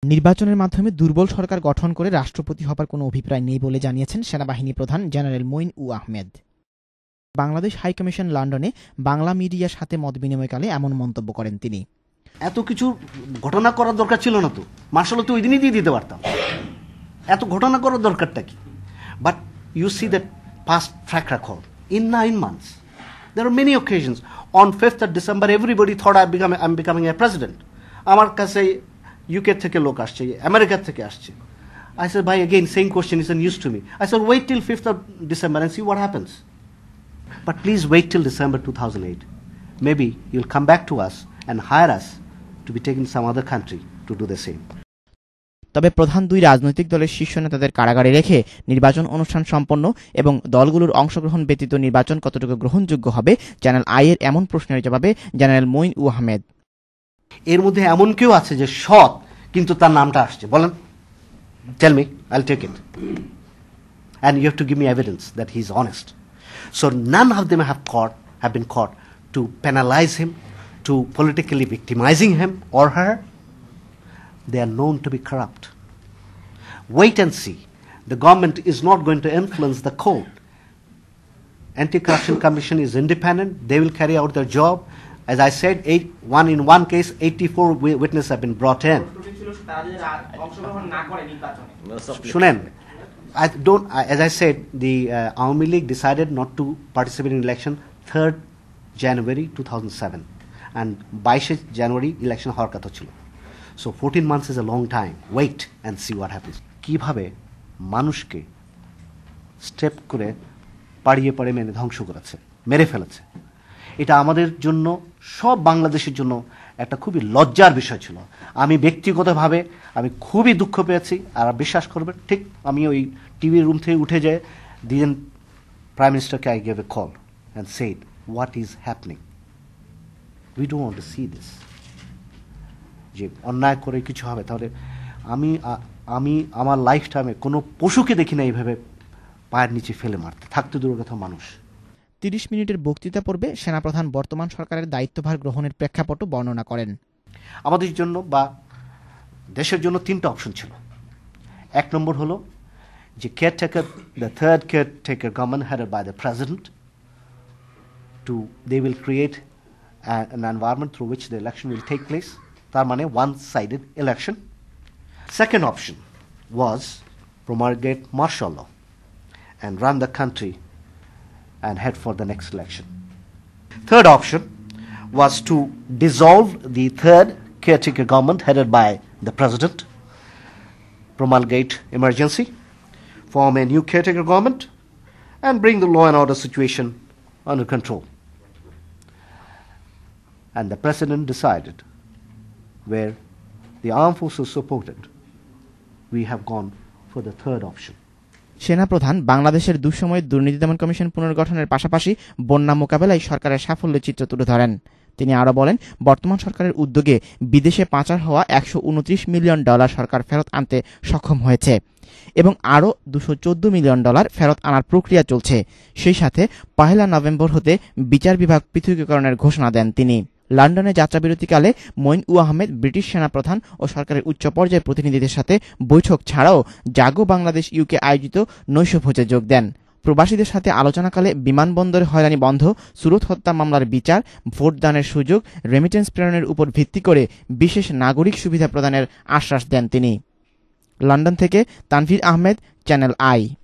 নির্বাচনের মাধ্যমে দুর্বল সরকার গঠন করে রাষ্ট্রপতি হবার কোনো অভিপ্রায় নেই বলে জানিয়েছেন সেনাবাহিনী প্রধান জেনারেল মঈন উ আহমেদ। বাংলাদেশ হাইকমিশন লন্ডনে বাংলা মিডিয়ার সাথে মতবিনিময়কালে এমন মন্তব্য করেন তিনি। এত কিছু ঘটনা করার দরকার ছিল না তো, মার্শাল তো ওই দিনই দিয়ে দিতে পারতাম। এত ঘটনা করার দরকারটা কি? But you see that past track record in 9 months. There are many occasions. On 5th of December, everybody thought I'm becoming a president. আমার কাছে UK থেকে লোক আসছে, আমেরিকা থেকে আসছে। I said, bhai, again, same question is news to me. I said, wait till 5th of December and see what happens. But please wait till December 2008. Maybe you'll come back to us and hire us to be taken to some other country to do the same. তবে প্রধান দুই রাজনৈতিক দলের শীর্ষ নেতাদের কারাগারে রেখে নির্বাচন অনুষ্ঠান সম্পন্ন এবং দলগুলোর অংশগ্রহণ ব্যতীত নির্বাচন কতটুকু গ্রহণযোগ্য হবে, চ্যানেল আই এর এমন প্রশ্নের জবাবে জেনারেল মঈন উ আহমেদ, এর মধ্যে এমন কেউ আছে যে সৎ কিন্তু তার নামটা আসছে? বলেন, tell me, I'll take it, and you have to give me evidence that he is honest. So none of them have been caught to penalize him, to politically victimizing him or her. They are known to be corrupt. Wait and see. The government is not going to influence the court. Anti-Corruption Commission is independent. They will carry out their job. As I said, in one case, 84 witnesses have been brought in. Shunen, as I said, the Awami League decided not to participate in election 3rd January 2007. And 22 January election হওয়ার কথা ছিল। So 14 months is a long time. Wait and see what happens. কিভাবে মানুষকে step করে পাড়িয়ে পাড়িয়ে মেনে ধ্বংস করেছে, মেরে ফেলেছে, এটা আমাদের জন্য, সব বাংলাদেশের জন্য একটা খুবই লজ্জার বিষয় ছিল। আমি ব্যক্তিগতভাবে আমি খুবই দুঃখ পেয়েছি। আর বিশ্বাস করবেন, ঠিক আমি ওই টিভি রুম থেকে উঠে যেয়ে দিন প্রাইম মিনিস্টারকে I gave a call and said what is happening, we don't want to see this. যে অন্যায় করে কিছু হবে, তাহলে আমি আমার লাইফ টাইমে কোনো পশুকে দেখি না এইভাবে পায়ের নিচে ফেলে মারতে, থাকতে দূরের কথা মানুষ। 30 মিনিটের বক্তৃতা পর্বে সেনাপ্রধান বর্তমান সরকারের দায়িত্বভার গ্রহণের প্রেক্ষাপটও বর্ণনা করেন। আমাদের জন্য বা দেশের জন্য 3টা অপশন ছিল। এক নম্বর হলো যে caretaker, the third caretaker government headed by the president, they will create an environment through which the election will take place. তার মানে one-sided election. Second option was promulgate martial law and run the country and head for the next election. Third option was to dissolve the third caretaker government headed by the president, promulgate emergency, form a new caretaker government, and bring the law and order situation under control. And the president decided, where the armed forces supported, we have gone for the third option. সেনাপ্রধান বাংলাদেশের দুঃসময়ের দুর্নীতি দমন commission পুনর্গঠনের পাশাপাশি বন্যা মোকাবেলায় সরকারের সাফল্যের চিত্র তুলে ধরেন। তিনি আরও বলেন, বর্তমান সরকারের উদ্যোগে বিদেশে পাচার হওয়া $129 মিলিয়ন সরকার ফেরত আনতে সক্ষম হয়েছে এবং আরও $214 মিলিয়ন ফেরত আনার প্রক্রিয়া চলছে। সেই সাথে 1 নভেম্বর হতে বিচার বিভাগ পৃথকীকরণের ঘোষণা দেন তিনি। লন্ডনে যাত্রাবিরতিকালে মঈন উ আহমেদ ব্রিটিশ সেনাপ্রধান ও সরকারের উচ্চ পর্যায়ের প্রতিনিধিদের সাথে বৈঠক ছাড়াও জাগো বাংলাদেশ UK আয়োজিত নৈশভোজে যোগ দেন। প্রবাসীদের সাথে আলোচনাকালে বিমানবন্দরে হয়রানি বন্ধ, সুরত হত্যা মামলার বিচার, ভোটদানের সুযোগ, রেমিটেন্স প্রেরণের উপর ভিত্তি করে বিশেষ নাগরিক সুবিধা প্রদানের আশ্বাস দেন তিনি। লন্ডন থেকে তানভীর আহমেদ, চ্যানেল আই।